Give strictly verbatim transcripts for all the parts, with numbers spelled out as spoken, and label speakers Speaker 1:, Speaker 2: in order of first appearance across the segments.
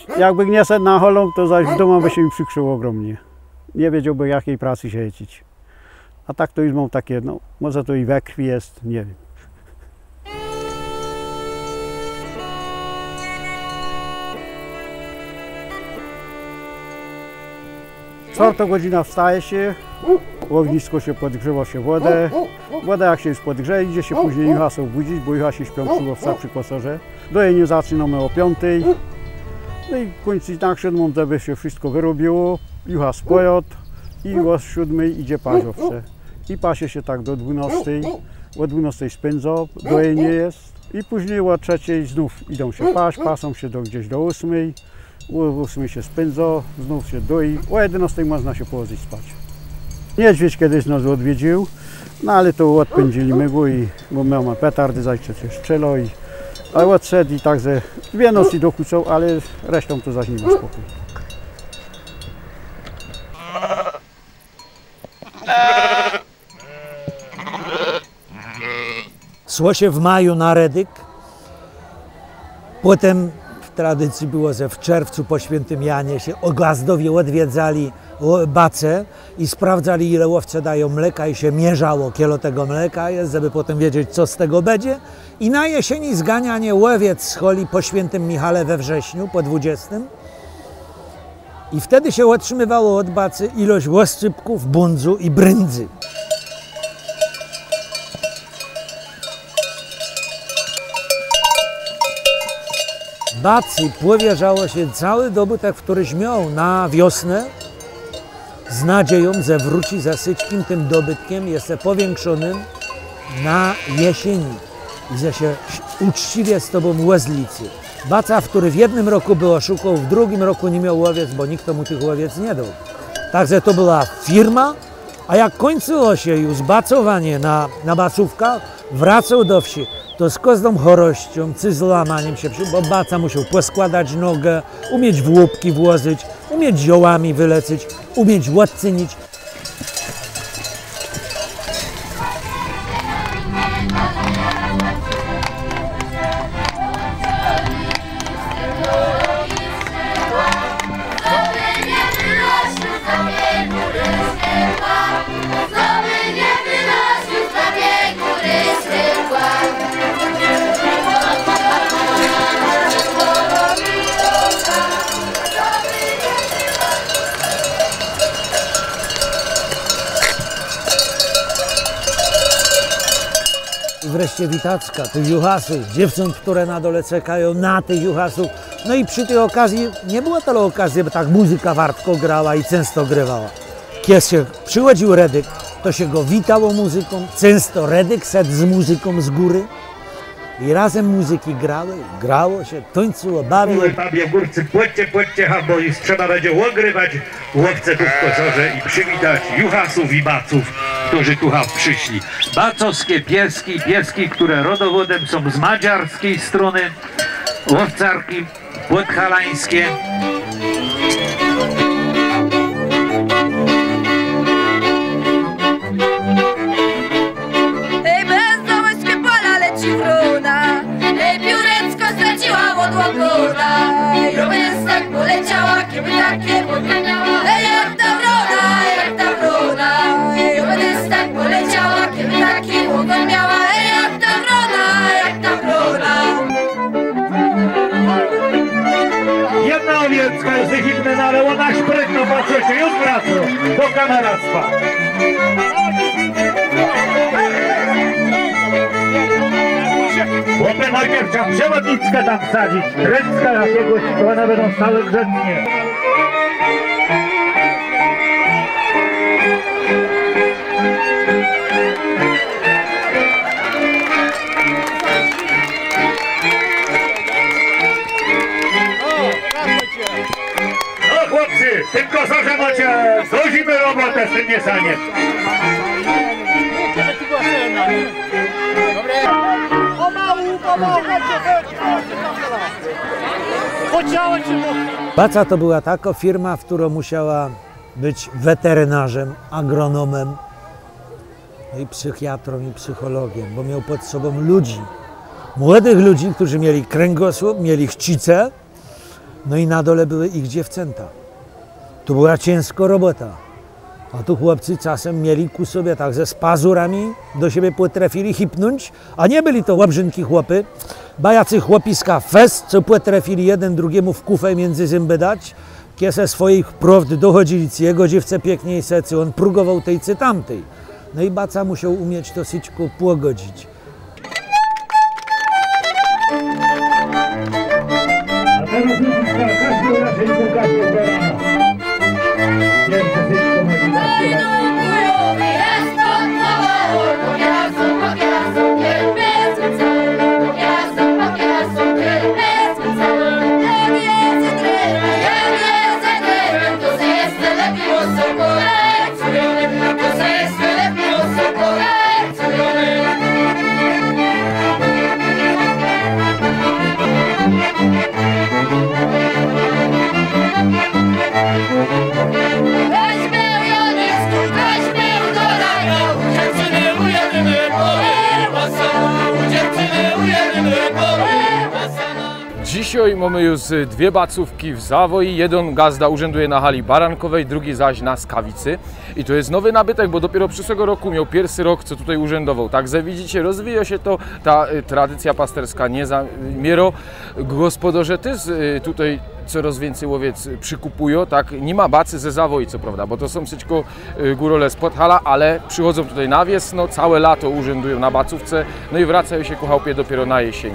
Speaker 1: Jakby nie szedł na holą, to zaś w domu by się mi przykrzyło ogromnie. Nie wiedziałby, jakiej pracy się lecić. A tak to już mam takie, no może to i we krwi jest, nie wiem. Czwarta godzina wstaje się, ognisko się podgrzewa się wodę. Woda jak się już podgrzeje, idzie się później juhasa obudzić, bo juhasi śpią przy łowca, przy kosorze. Dojenie zaczynamy o piątej. No i kończyć tak siódmą, żeby się wszystko wyrobiło. Juhas pojot i o siódmej idzie paść owce. I pasie się tak do dwunastej. O dwunastej spędza, dojenie jest. I później o trzeciej znów idą się paść, pasą się do, gdzieś do ósmej. O ósmej się spędza, znów się doi. O jedenastej można się położyć spać. Niedźwiedź kiedyś nas odwiedził, no ale to odpędziliśmy go, i, bo miał ma petardy, zajście się strzelo i ale odszedł i także dwie nocy dokuczał, ale resztą to zaś nie ma spokój.
Speaker 2: Szło się w maju na Redyk, potem w tradycji było, że w czerwcu po świętym Janie się ogazdowie odwiedzali bace i sprawdzali, ile łowce dają mleka i się mierzało kielo tego mleka jest, żeby potem wiedzieć, co z tego będzie. I na jesieni zganianie łowiec z holi po świętym Michale we wrześniu, po dwudziestym. I wtedy się otrzymywało od bacy ilość łoscypków, bundzu i bryndzy. Bacy powierzało się cały dobytek, któryś miał na wiosnę, z nadzieją, że wróci za syćkim tym dobytkiem jeszcze powiększonym na jesieni i że się uczciwie z tobą łezlicy. Baca, w który w jednym roku był oszukał, w drugim roku nie miał łowiec, bo nikt mu tych łowiec nie dał. Także to była firma, a jak kończyło się już bacowanie na, na bacówkach, wracał do wsi. To z każdą chorością, czy z lamaniem się przyjął, bo baca musiał poskładać nogę, umieć w łupki włożyć, umieć ziołami wylecieć, umieć łodcynić. Wreszcie witacka, tych juhasów, dziewcząt, które na dole czekają na tych juhasów. No i przy tej okazji nie było tyle okazji, by tak muzyka wartko grała i często grywała. Kiedy się przychodził Redyk, to się go witało muzyką, często Redyk szedł z muzyką z góry i razem muzyki grały, grało się, tańczyło, bawiło.
Speaker 3: Pabie górcy, płodźcie, płodźcie, bo już trzeba będzie ogrywać łowce tu w kosorze i przywitać juhasów i baców, którzy tu przyszli. Bacowskie pieski, pieski, które rodowodem są z madziarskiej strony, łowcarki podhalańskie.
Speaker 4: Ej, bezdołeczkie pola leci wrona, ej, pióreczko straciła od łokona, ej, tak poleciała, kiedy takie podmieniała, ej, jak ta wrona, jak ta wrona, ej, tak poleciała, kiedy taki łogon miała, ej, jak ta wrona, jak ta wrona.
Speaker 3: Jedna owiecka jest zimna, ale ona szprytno, patrzcie, już wraca do kameractwa. Chłopie najpierw trzeba przewodnickę tam wsadzić, tręcka jakiegoś, to one będą stałe grzecznie. No chłopcy, w tym kosorze macie do zimy robotę z tym miesaniem.
Speaker 2: Baca to była taka firma, w którą musiała być weterynarzem, agronomem, i psychiatrą, i psychologiem, bo miał pod sobą ludzi, młodych ludzi, którzy mieli kręgosłup, mieli chcicę No i na dole były ich dziewczęta. To była ciężka robota. A tu chłopcy czasem mieli ku sobie tak ze z pazurami, do siebie potrafili hipnąć, a nie byli to łabrzynki chłopy, bajacy chłopiska fest, co potrafili jeden drugiemu w kufę między zęby dać, kiese swoich prawd dochodzili, co jego dziewce piękniej secy, on prógował tej czy tamtej. No i baca musiał umieć to syćko pogodzić.
Speaker 3: A teraz ludziska, każdy raczej pokazuje do rana. Pierwsze syćko mówi tak śpiewać.
Speaker 5: Dzisiaj mamy już dwie bacówki w Zawoi. Jeden gazda urzęduje na hali barankowej, drugi zaś na Skawicy. I to jest nowy nabytek, bo dopiero przyszłego roku miał pierwszy rok, co tutaj urzędował. Także widzicie, rozwija się to, ta tradycja pasterska nie zamiero. Gospodarze też tutaj coraz więcej łowiec przykupują, tak? Nie ma bacy ze Zawoi, co prawda, bo to są wszystko górole z Podhala, ale przychodzą tutaj na wiosnę, całe lato urzędują na bacówce, no i wracają się ku chałupie dopiero na jesieni.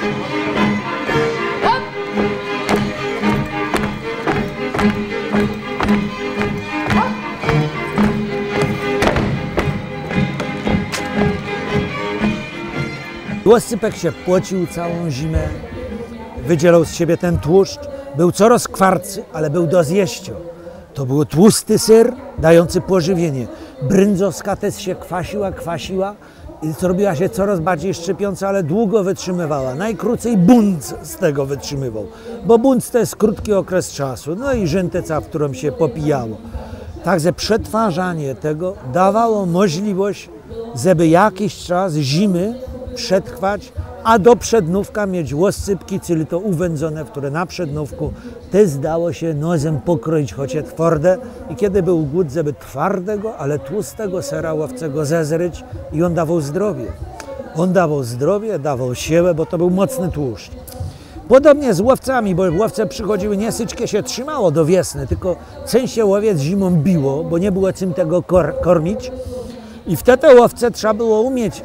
Speaker 2: Łoscypek się płocił całą zimę, wydzielał z siebie ten tłuszcz, był coraz kwarcy, ale był do zjeścia. To był tłusty syr, dający pożywienie. Bryndzowska też się kwasiła, kwasiła i zrobiła się coraz bardziej szczypiąca, ale długo wytrzymywała. Najkrócej bunt z tego wytrzymywał, bo bunt to jest krótki okres czasu, no i rzęteca, w którą się popijało. Także przetwarzanie tego dawało możliwość, żeby jakiś czas zimy przetrwać, a do przednówka mieć łoscypki, czyli to uwędzone, które na przednówku też dało się nozem pokroić, choć twarde. I kiedy był głód, żeby twardego, ale tłustego sera łowcego zezryć i on dawał zdrowie. On dawał zdrowie, dawał siłę, bo to był mocny tłuszcz. Podobnie z łowcami, bo łowce przychodziły, nie syćkie się trzymało do wiosny, tylko częściej łowiec zimą biło, bo nie było czym tego kor kormić. I wtedy łowce trzeba było umieć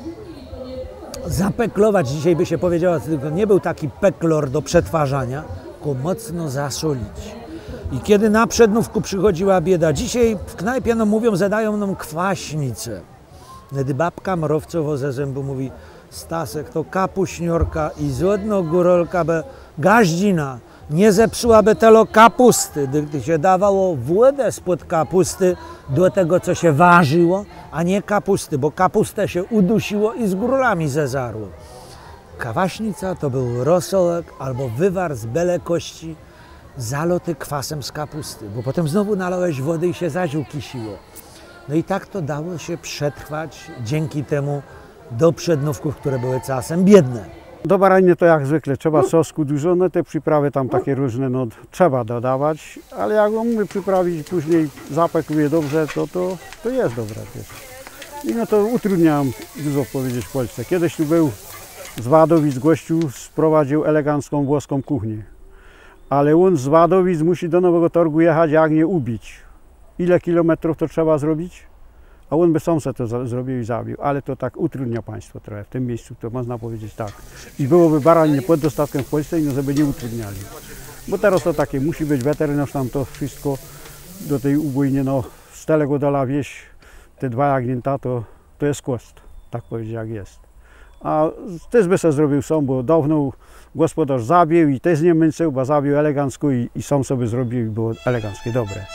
Speaker 2: zapeklować, dzisiaj by się powiedziało, tylko nie był taki peklor do przetwarzania, tylko mocno zasolić. I kiedy na przednówku przychodziła bieda, dzisiaj w knajpie no mówią, zadają nam kwaśnicę. Gdy babka mrowcowo ze zębu mówi, Stasek to kapuśniorka i złodno górolka be gaździna, nie zepsułaby telo kapusty, gdy się dawało włodę spod kapusty do tego, co się ważyło, a nie kapusty, bo kapustę się udusiło i z górolami zezarło. Kwaśnica to był rosołek albo wywar z bele kości zaloty kwasem z kapusty, bo potem znowu nalałeś wody i się zaziół kisiło. No i tak to dało się przetrwać dzięki temu do przednówków, które były czasem biedne.
Speaker 1: Do baraniny to jak zwykle trzeba sosku dużo, no te przyprawy tam takie różne no, trzeba dodawać, ale jak umiemy przyprawić później zapekluje dobrze, to, to, to jest dobre też. I no to utrudniam dużo powiedzieć w Polsce. Kiedyś tu był z Wadowic gościu, sprowadził elegancką włoską kuchnię, ale on z Wadowic musi do Nowego Torgu jechać, jak nie ubić. Ile kilometrów to trzeba zrobić? A on by sam sobie to zrobił i zabił, ale to tak utrudnia państwo trochę. W tym miejscu to można powiedzieć tak. I byłoby baraniny pod dostatkiem w Polsce, no żeby nie utrudniali. Bo teraz to takie, musi być weterynarz tam to wszystko do tej ubójnie, no z tego dola wieś, te dwa jagnięta to, to jest koszt, tak powiedzieć jak jest. A też by sobie zrobił sam, bo dawno gospodarz zabił i też nie męczył, bo zabił elegancko i, i sam sobie zrobił i było eleganckie, dobre.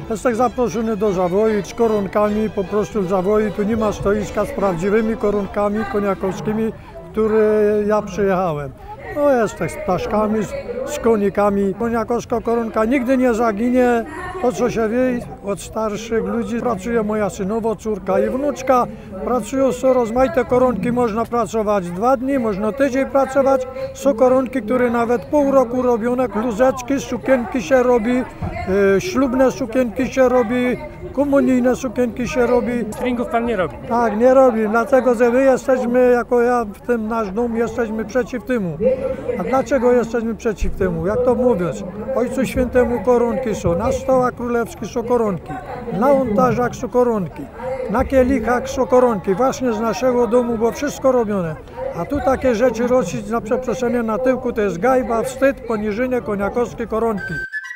Speaker 6: Jestem zaproszony do zawoi z koronkami, po prostu w zawoi tu nie ma stoiska z prawdziwymi koronkami koniakowskimi, które ja przyjechałem. No jestem z ptaszkami, z, z konikami. Koniakowska koronka nigdy nie zaginie. To co się wie od starszych ludzi, pracuje moja synowa, córka i wnuczka. Pracują, są rozmaite koronki, można pracować dwa dni, można tydzień pracować. Są koronki, które nawet pół roku robione, kluzeczki, sukienki się robi, e, ślubne sukienki się robi, komunijne sukienki się robi.
Speaker 7: Stringów pan nie robi?
Speaker 6: Tak, nie robi, dlatego że my jesteśmy, jako ja w tym nasz dom, jesteśmy przeciw temu. A dlaczego jesteśmy przeciw temu? Jak to mówiąc, Ojcu Świętemu koronki są, na stołach królewskich są koronki, na ołtarzach są koronki, na kielichach są koronki, właśnie z naszego domu było wszystko robione. A tu takie rzeczy robić, na przeproszenie, na tyłku to jest gajba, wstyd, poniżenie koniakowskie koronki.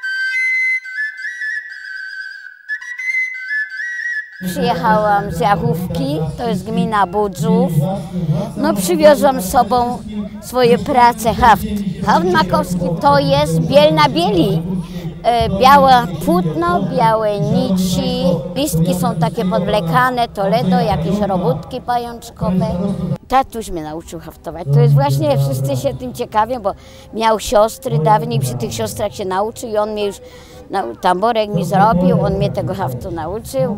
Speaker 8: Przyjechałam z Jachówki, to jest gmina Budzów. No przywiozłam z sobą swoje prace haft. Haft makowski to jest biel na bieli. Białe płótno, białe nici, listki są takie podwlekane, toledo, jakieś robótki pajączkowe. Tatuś mnie nauczył haftować. To jest właśnie, wszyscy się tym ciekawią, bo miał siostry dawniej, przy tych siostrach się nauczył i on mnie już, tamborek mi zrobił, on mnie tego haftu nauczył.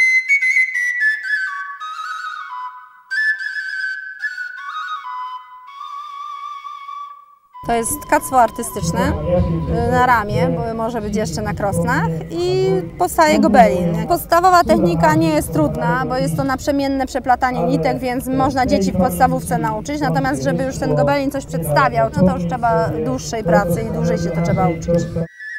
Speaker 9: To jest tkactwo artystyczne na ramię, bo może być jeszcze na krosnach i powstaje gobelin. Podstawowa technika nie jest trudna, bo jest to naprzemienne przeplatanie nitek, więc można dzieci w podstawówce nauczyć, natomiast żeby już ten gobelin coś przedstawiał, no to już trzeba dłuższej pracy i dłużej się to trzeba uczyć.